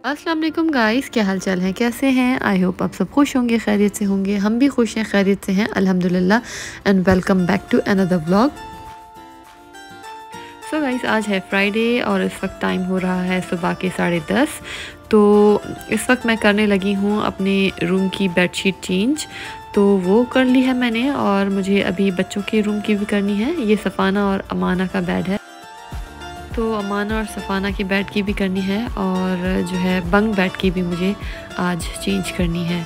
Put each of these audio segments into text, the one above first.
अस्सलाम वालेकुम गाइस, क्या हाल चाल है, कैसे हैं। आई होप आप सब खुश होंगे, खैरियत से होंगे। हम भी खुश हैं, खैरियत से हैं अल्हम्दुलिल्लाह। And welcome back to another vlog. So guys, आज है फ्राइडे और इस वक्त टाइम हो रहा है सुबह के 10:30। तो इस वक्त मैं करने लगी हूँ अपने रूम की बेडशीट चेंज। तो वो कर ली है मैंने और मुझे अभी बच्चों के रूम की भी करनी है। ये सफ़ाना और अमाना का बेड है, तो अमाना और सफ़ाना की बेड की भी करनी है और जो है बंग बेड की भी मुझे आज चेंज करनी है।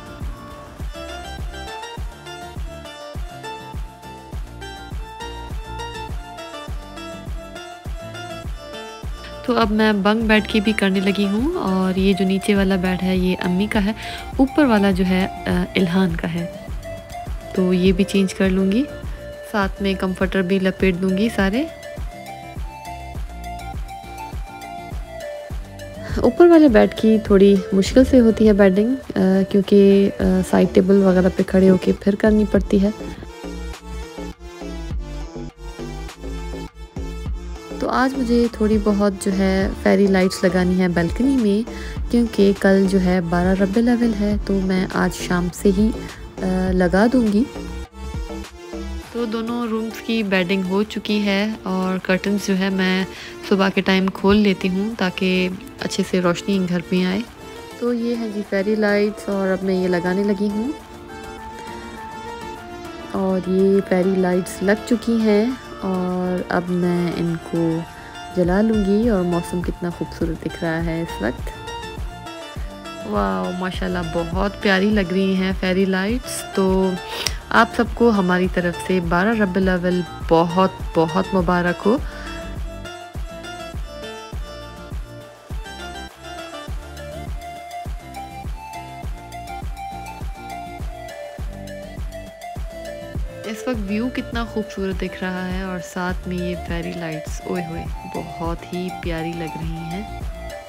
तो अब मैं बंग बेड की भी करने लगी हूँ और ये जो नीचे वाला बेड है ये अम्मी का है, ऊपर वाला जो है इल्हान का है। तो ये भी चेंज कर लूँगी, साथ में कंफर्टर भी लपेट दूँगी सारे। ऊपर वाले बेड की थोड़ी मुश्किल से होती है बेडिंग, क्योंकि साइड टेबल वगैरह पे खड़े होके फिर करनी पड़ती है। तो आज मुझे थोड़ी बहुत जो है फेरी लाइट्स लगानी है बालकनी में, क्योंकि कल जो है 12 रबीउल अव्वल है, तो मैं आज शाम से ही लगा दूंगी। तो दोनों रूम्स की बेडिंग हो चुकी है और कर्टन्स जो है मैं सुबह के टाइम खोल लेती हूँ ताकि अच्छे से रोशनी घर में आए। तो ये है जी फेरी लाइट्स और अब मैं ये लगाने लगी हूँ और ये फेरी लाइट्स लग चुकी हैं और अब मैं इनको जला लूँगी। और मौसम कितना खूबसूरत दिख रहा है इस वक्त। वाह माशाल्लाह, बहुत प्यारी लग रही हैं फेरी लाइट्स। तो आप सबको हमारी तरफ से 12 रबीउल अव्वल बहुत बहुत मुबारक हो। इस वक्त व्यू कितना खूबसूरत दिख रहा है और साथ में ये फेरी लाइट्स, ओए होए, बहुत ही प्यारी लग रही हैं।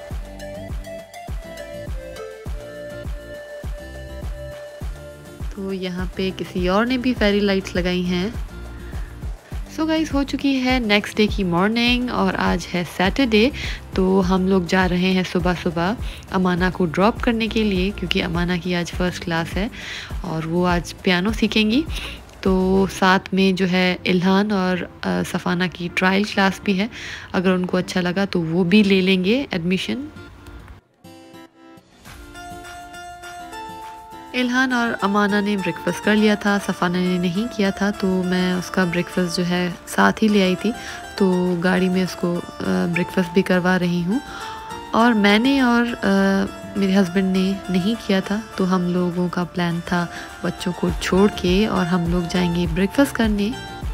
तो यहाँ पे किसी और ने भी फेरी लाइट्स लगाई हैं। सो गाइस, हो चुकी है नेक्स्ट डे की मॉर्निंग और आज है सैटरडे। तो हम लोग जा रहे हैं सुबह सुबह अमाना को ड्रॉप करने के लिए, क्योंकि अमाना की आज फर्स्ट क्लास है और वो आज पियानो सीखेंगी। तो साथ में जो है इल्हान और सफ़ाना की ट्रायल क्लास भी है, अगर उनको अच्छा लगा तो वो भी ले लेंगे एडमिशन। इल्हान और अमाना ने ब्रेकफास्ट कर लिया था, सफ़ाना ने नहीं किया था, तो मैं उसका ब्रेकफास्ट जो है साथ ही ले आई थी। तो गाड़ी में उसको ब्रेकफास्ट भी करवा रही हूँ। और मैंने और मेरे हस्बैंड ने नहीं किया था, तो हम लोगों का प्लान था बच्चों को छोड़ के और हम लोग जाएंगे ब्रेकफास्ट करने।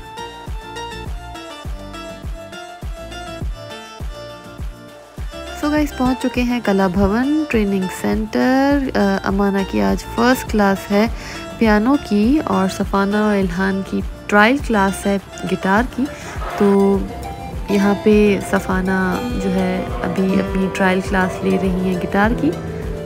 सो गाइस, पहुंच चुके हैं कला भवन ट्रेनिंग सेंटर। अमाना की आज फर्स्ट क्लास है पियानो की और सफ़ाना और इल्हान की ट्रायल क्लास है गिटार की। तो यहाँ पे सफ़ाना जो है अभी अपनी ट्रायल क्लास ले रही हैं गिटार की।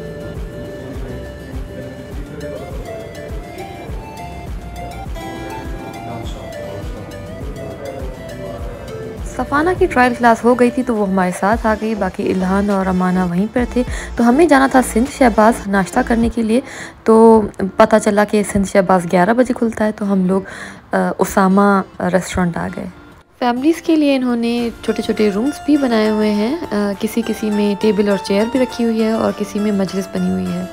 सफ़ाना की ट्रायल क्लास हो गई थी तो वो हमारे साथ आ गई, बाकी इल्हान और अमाना वहीं पर थे। तो हमें जाना था सिंध शहबाज नाश्ता करने के लिए। तो पता चला कि सिंध शहबाज 11 बजे खुलता है, तो हम लोग उसामा रेस्टोरेंट आ गए। फैमिलीज़ के लिए इन्होंने छोटे छोटे रूम्स भी बनाए हुए हैं। किसी किसी में टेबल और चेयर भी रखी हुई है और किसी में मजलिस बनी हुई है।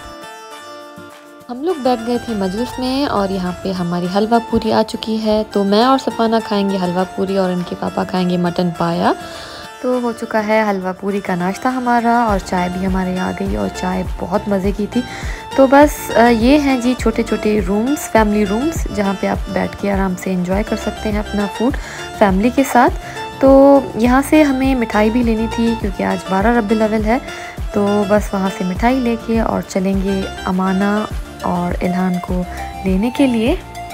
हम लोग बैठ गए थे मजलिस में और यहाँ पे हमारी हलवा पूरी आ चुकी है। तो मैं और सफ़ाना खाएंगे हलवा पूरी और इनके पापा खाएंगे मटन पाया। तो हो चुका है हलवा पूरी का नाश्ता हमारा और चाय भी हमारे आ गई और चाय बहुत मज़े की थी। तो बस ये हैं जी छोटे छोटे रूम्स, फैमिली रूम्स, जहाँ पे आप बैठ के आराम से एंजॉय कर सकते हैं अपना फूड फैमिली के साथ। तो यहाँ से हमें मिठाई भी लेनी थी क्योंकि आज 12 रबीउल अव्वल है। तो बस वहाँ से मिठाई लेके और चलेंगे अमाना और इल्हान को लेने के लिए।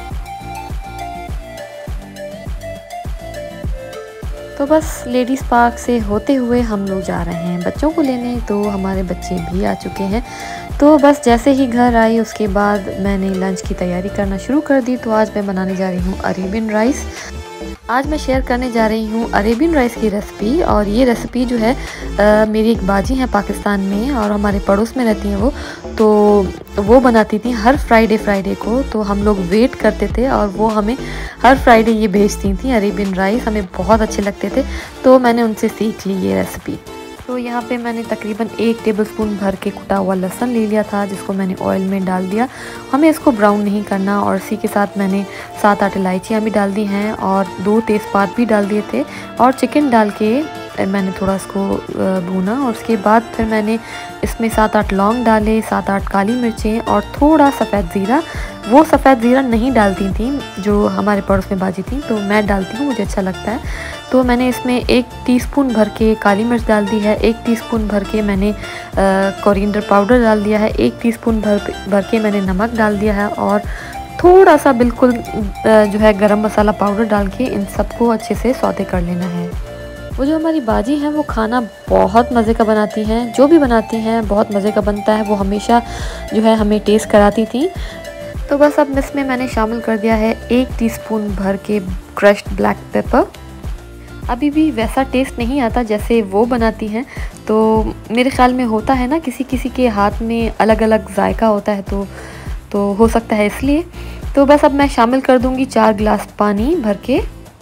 तो बस लेडीज़ पार्क से होते हुए हम लोग जा रहे हैं बच्चों को लेने। तो हमारे बच्चे भी आ चुके हैं। तो बस जैसे ही घर आई उसके बाद मैंने लंच की तैयारी करना शुरू कर दी। तो आज मैं बनाने जा रही हूँ अरेबियन राइस। आज मैं शेयर करने जा रही हूँ अरेबियन राइस की रेसिपी। और ये रेसिपी जो है मेरी एक बाजी हैं पाकिस्तान में और हमारे पड़ोस में रहती हैं वो, तो वो बनाती थी हर फ्राइडे को। तो हम लोग वेट करते थे और वो हमें हर फ्राइडे ये भेजती थी अरेबियन राइस। हमें बहुत अच्छे लगते थे, तो मैंने उनसे सीख ली ये रेसिपी। तो यहाँ पे मैंने तकरीबन 1 टेबलस्पून भर के कुटा हुआ लहसुन ले लिया था, जिसको मैंने ऑयल में डाल दिया। हमें इसको ब्राउन नहीं करना। और इसी के साथ मैंने 7-8 इलायचियाँ भी डाल दी हैं और 2 तेज़पात भी डाल दिए थे। और चिकन डाल के मैंने थोड़ा इसको भूना। और उसके बाद फिर मैंने इसमें 7-8 लौंग डाले, 7-8 काली मिर्चें और थोड़ा सफ़ेद ज़ीरा। वो सफ़ेद ज़ीरा नहीं डालती थी जो हमारे पड़ोस में बाजी थी, तो मैं डालती हूँ, मुझे अच्छा लगता है। तो मैंने इसमें 1 टीस्पून भर के काली मिर्च डाल दी है, 1 टीस्पून भर के मैंने कोरिएंडर पाउडर डाल दिया है, 1 टीस्पून भर के मैंने नमक डाल दिया है और थोड़ा सा बिल्कुल जो है गरम मसाला पाउडर डाल के इन सबको अच्छे से सौते कर लेना है। वो जो हमारी बाजी हैं वो खाना बहुत मज़े का बनाती हैं, जो भी बनाती हैं बहुत मज़े का बनता है। वो हमेशा जो है हमें टेस्ट कराती थी। तो बस अब इसमें मैंने शामिल कर दिया है 1 टीस्पून भर के क्रश्ड ब्लैक पेपर। अभी भी वैसा टेस्ट नहीं आता जैसे वो बनाती हैं, तो मेरे ख़्याल में होता है ना, किसी किसी के हाथ में अलग अलग जायका होता है, तो हो सकता है इसलिए। तो बस अब मैं शामिल कर दूंगी 4 गिलास पानी भर के।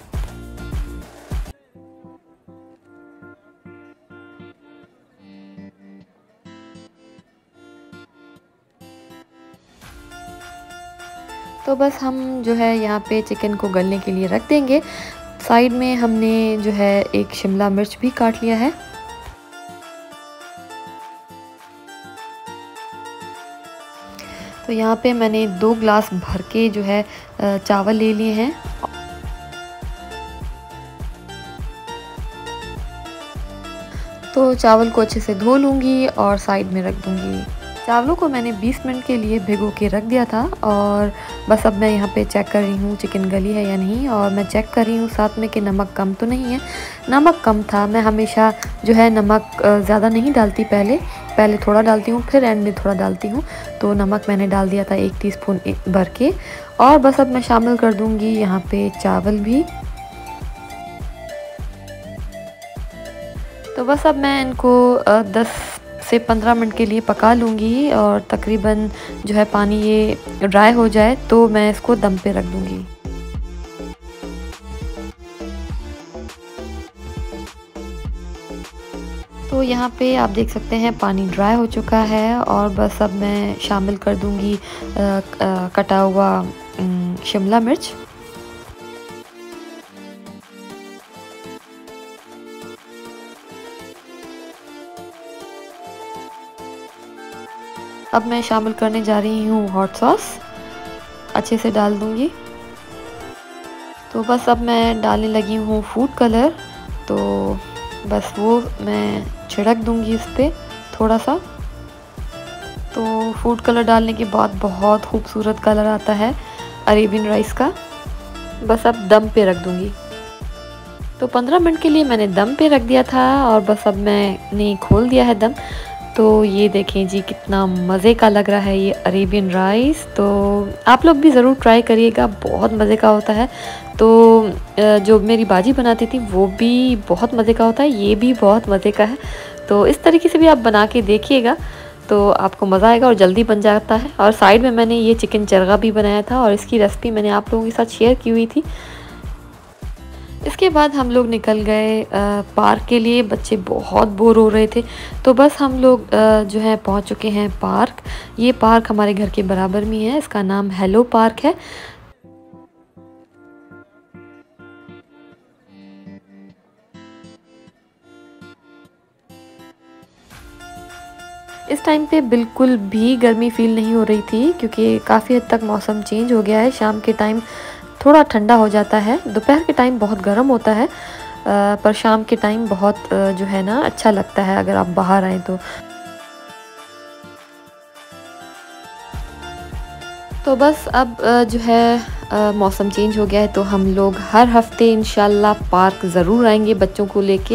तो बस हम जो है यहाँ पे चिकन को गलने के लिए रख देंगे। साइड में हमने जो है एक शिमला मिर्च भी काट लिया है। तो यहाँ पे मैंने 2 गिलास भर के जो है चावल ले लिए हैं। तो चावल को अच्छे से धो लूँगी और साइड में रख दूँगी। चावलों को मैंने 20 मिनट के लिए भिगो के रख दिया था और बस अब मैं यहाँ पे चेक कर रही हूँ चिकन गली है या नहीं। और मैं चेक कर रही हूँ साथ में कि नमक कम तो नहीं है। नमक कम था। मैं हमेशा जो है नमक ज़्यादा नहीं डालती, पहले थोड़ा डालती हूँ, फिर एंड में थोड़ा डालती हूँ। तो नमक मैंने डाल दिया था 1 टीस्पून भर के। और बस अब मैं शामिल कर दूँगी यहाँ पे चावल भी। तो बस अब मैं इनको 10 से 15 मिनट के लिए पका लूँगी और तकरीबन जो है पानी ये ड्राई हो जाए तो मैं इसको दम पे रख दूँगी। तो यहाँ पे आप देख सकते हैं पानी ड्राई हो चुका है और बस अब मैं शामिल कर दूँगी कटा हुआ शिमला मिर्च। अब मैं शामिल करने जा रही हूँ हॉट सॉस, अच्छे से डाल दूँगी। तो बस अब मैं डालने लगी हूँ फूड कलर, तो बस वो मैं छिड़क दूँगी इस पर थोड़ा सा। तो फूड कलर डालने के बाद बहुत खूबसूरत कलर आता है अरेबियन राइस का। बस अब दम पे रख दूँगी। तो 15 मिनट के लिए मैंने दम पे रख दिया था और बस अब मैंने खोल दिया है दम। तो ये देखें जी कितना मज़े का लग रहा है ये अरेबियन राइस। तो आप लोग भी ज़रूर ट्राई करिएगा, बहुत मज़े का होता है। तो जो मेरी बाजी बनाती थी वो भी बहुत मज़े का होता है, ये भी बहुत मज़े का है। तो इस तरीके से भी आप बना के देखिएगा तो आपको मज़ा आएगा और जल्दी बन जाता है। और साइड में मैंने ये चिकन चरगा भी बनाया था और इसकी रेसिपी मैंने आप लोगों के साथ शेयर की हुई थी। इसके बाद हम लोग निकल गए पार्क के लिए। बच्चे बहुत बोर हो रहे थे, तो बस हम लोग जो है पहुंच चुके हैं पार्क। ये पार्क हमारे घर के बराबर में है, इसका नाम हेलो पार्क है। इस टाइम पे बिल्कुल भी गर्मी फील नहीं हो रही थी क्योंकि काफ़ी हद तक मौसम चेंज हो गया है। शाम के टाइम थोड़ा ठंडा हो जाता है, दोपहर के टाइम बहुत गर्म होता है, पर शाम के टाइम बहुत जो है ना अच्छा लगता है अगर आप बाहर आएँ तो। तो बस अब जो है मौसम चेंज हो गया है तो हम लोग हर हफ्ते इंशाल्लाह पार्क ज़रूर आएंगे बच्चों को लेके।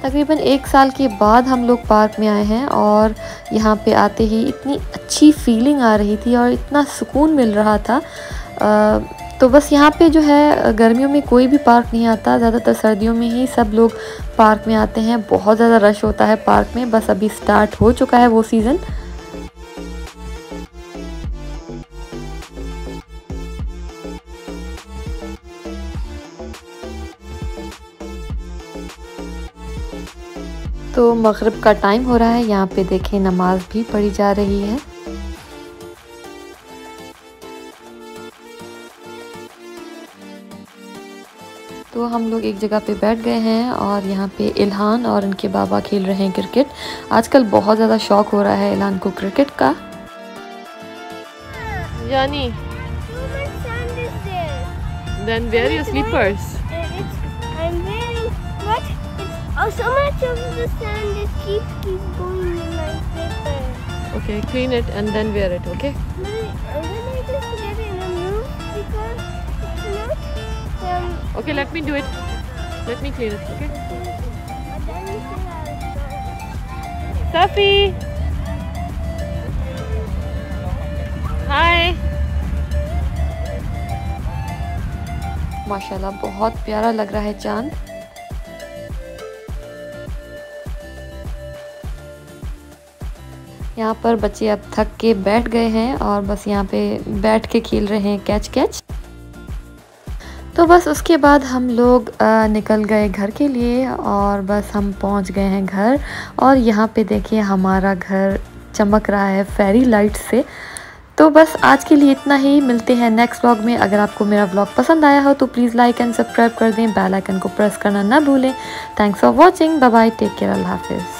तकरीबन 1 साल के बाद हम लोग पार्क में आए हैं और यहाँ पे आते ही इतनी अच्छी फीलिंग आ रही थी और इतना सुकून मिल रहा था। तो बस यहाँ पे जो है गर्मियों में कोई भी पार्क नहीं आता, ज़्यादातर सर्दियों में ही सब लोग पार्क में आते हैं। बहुत ज़्यादा रश होता है पार्क में, बस अभी स्टार्ट हो चुका है वो सीज़न। तो मगरिब का टाइम हो रहा है, यहाँ पे देखें नमाज भी पढ़ी जा रही है। तो हम लोग एक जगह पे बैठ गए हैं और यहाँ पे इल्हान और उनके बाबा खेल रहे हैं क्रिकेट। आजकल बहुत ज़्यादा शौक हो रहा है इल्हान को क्रिकेट का। यानी Then wear your slippers. I'm wearing what? It's so much of the sand it keeps going in my slipper. Okay, clean it and then wear it, okay? But then I just get in a move because it's not Okay, let me do it. Let me clean it, okay? Safi! Hi! माशाल्लाह बहुत प्यारा लग रहा है चांद। यहाँ पर बच्चे अब थक के बैठ गए हैं और बस यहाँ पे बैठ के खेल रहे हैं कैच कैच। तो बस उसके बाद हम लोग निकल गए घर के लिए और बस हम पहुँच गए हैं घर। और यहाँ पे देखिए हमारा घर चमक रहा है फेरी लाइट से। तो बस आज के लिए इतना ही, मिलते हैं नेक्स्ट व्लॉग में। अगर आपको मेरा व्लॉग पसंद आया हो तो प्लीज़ लाइक एंड सब्सक्राइब कर दें, बेल आइकन को प्रेस करना ना भूलें। Thanks for watching, bye bye, take care, अल्लाह हाफिज़।